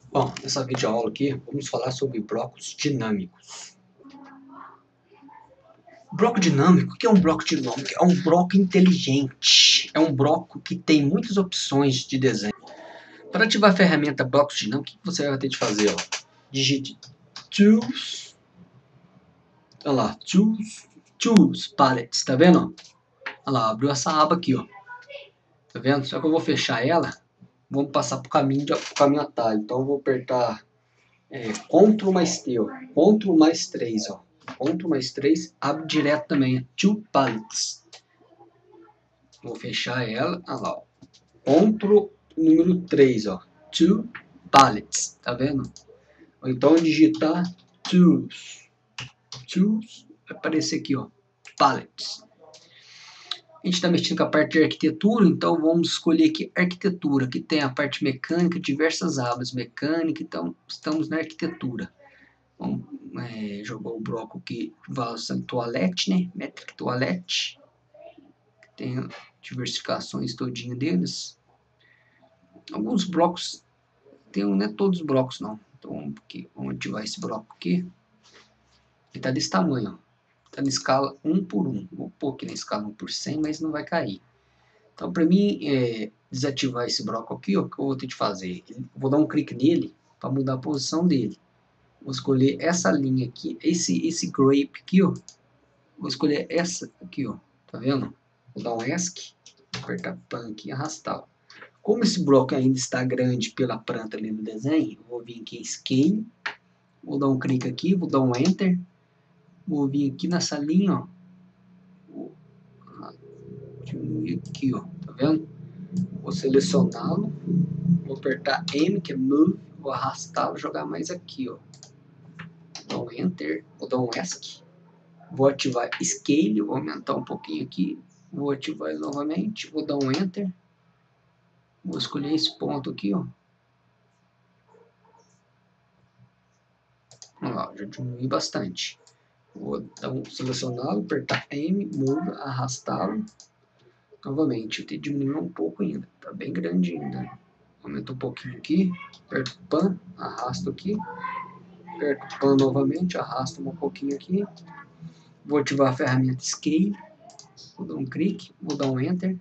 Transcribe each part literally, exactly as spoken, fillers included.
Bom, nessa videoaula aqui, vamos falar sobre blocos dinâmicos. Bloco dinâmico, o que é um bloco dinâmico? É um bloco inteligente. É um bloco que tem muitas opções de desenho. Para ativar a ferramenta blocos dinâmicos, o que você vai ter de fazer? Ó? Digite Tools. Olha lá, Tools, Tools, Palettes, tá vendo? Olha lá, abriu essa aba aqui, ó. Tá vendo? Só que eu vou fechar ela, vamos passar para o caminho, de, pro caminho atalho. Então eu vou apertar É, Ctrl mais T, ó. Ctrl mais três, ó. Ctrl mais três, abre direto também. Two palettes. Vou fechar ela. Olha lá, ó. Ctrl número três, ó. Two palettes. Tá vendo? Ou então digitar Tools. Tools. Vai aparecer aqui, ó. Palettes. A gente está mexendo com a parte de arquitetura, então vamos escolher aqui arquitetura, que tem a parte mecânica, diversas abas mecânica, então estamos na arquitetura. Vamos é, jogar o bloco aqui, Vasan Toilette, né? Metric Toilette. Tem diversificações todinha deles. Alguns blocos, tem, não é todos os blocos não. Então vamos, aqui, vamos ativar esse bloco aqui. Ele está desse tamanho, ó. Está na escala um por um. Vou pôr aqui na escala um por cem, mas não vai cair. Então para mim é, desativar esse bloco aqui, ó, o que eu vou ter de fazer? Eu vou dar um clique nele para mudar a posição dele. Vou escolher essa linha aqui, esse, esse grape aqui, ó. Vou escolher essa aqui, ó. Tá vendo? Vou dar um ESC, apertar PAN aqui e arrastar. Como esse bloco ainda está grande pela planta ali no desenho, vou vir aqui em Scale, vou dar um clique aqui, vou dar um Enter, vou vir aqui nessa linha, ó. Vou diminuir aqui, ó. Tá vendo? Vou selecioná-lo, vou apertar M, que é Move, vou arrastá-lo, jogar mais aqui, ó. Vou dar um Enter, vou dar um ESC, vou ativar Scale, vou aumentar um pouquinho aqui, vou ativar ele novamente, vou dar um Enter, vou escolher esse ponto aqui, ó. Olha lá, já diminui bastante. Vou dar um selecioná-lo, apertar M, Move, arrastá-lo. Novamente, eu tenho que diminuir um pouco ainda, tá bem grande ainda. Aumenta um pouquinho aqui, aperto PAN, arrasto aqui, aperto PAN novamente, arrasto um pouquinho aqui. Vou ativar a ferramenta Scale, vou dar um clique, vou dar um Enter.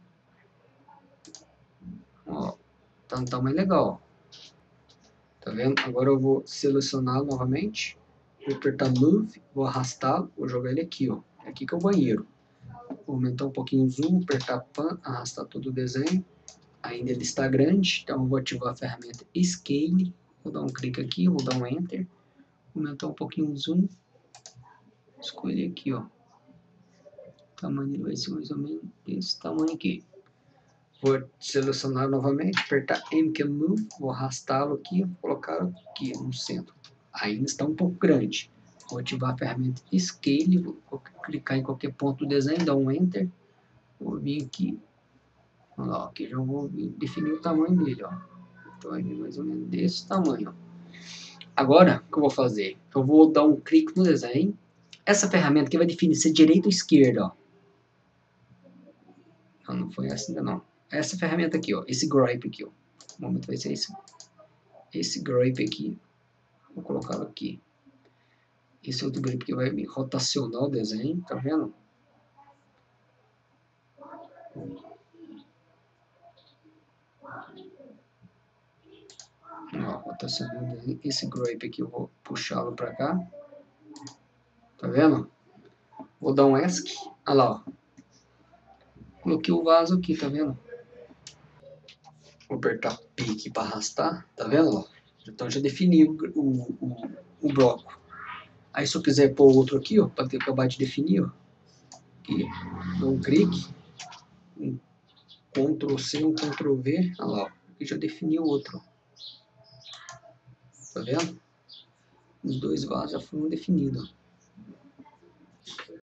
Ó, tá um tamanho legal. Tá vendo? Agora eu vou selecioná-lo novamente, vou apertar Move, vou arrastá-lo, vou jogar ele aqui, ó. Aqui que é o banheiro. Vou aumentar um pouquinho o zoom, apertar PAN, arrastar todo o desenho. Ainda ele está grande, então eu vou ativar a ferramenta Scale. Vou dar um clique aqui, vou dar um Enter. Aumentar um pouquinho o zoom. Escolher aqui, ó. O tamanho dele vai ser mais ou menos desse tamanho aqui. Vou selecionar novamente, apertar M, que é Move. Vou arrastá-lo aqui, vou colocar aqui no centro. Ainda está um pouco grande. Vou ativar a ferramenta Scale, vou clicar em qualquer ponto do desenho, dar um Enter. Vou vir aqui. Olha lá, aqui já vou definir o tamanho dele, ó. Então vai vir mais ou menos desse tamanho, ó. Agora, o que eu vou fazer? Eu vou dar um clique no desenho. Essa ferramenta aqui vai definir se é direita ou esquerda, ó. Não, não foi essa ainda não. Essa ferramenta aqui, ó. Esse gripe aqui, ó. No momento vai ser esse. Esse gripe aqui. Vou colocá-lo aqui. Esse outro gripe que vai me rotacionar o desenho, tá vendo? Ó, rotacionando esse gripe aqui, eu vou puxá-lo para cá. Tá vendo? Vou dar um ESC. Olha lá, ó. Coloquei o vaso aqui, tá vendo? Vou apertar P aqui para arrastar, tá vendo? Ó? Então já defini o, o, o bloco. Aí se eu quiser pôr outro aqui, ó, para acabar de definir, ó, aqui, dou um clique, um Ctrl C, um Ctrl V, olha lá, ó, aqui já defini o outro. Tá vendo? Os dois vasos já foram definidos.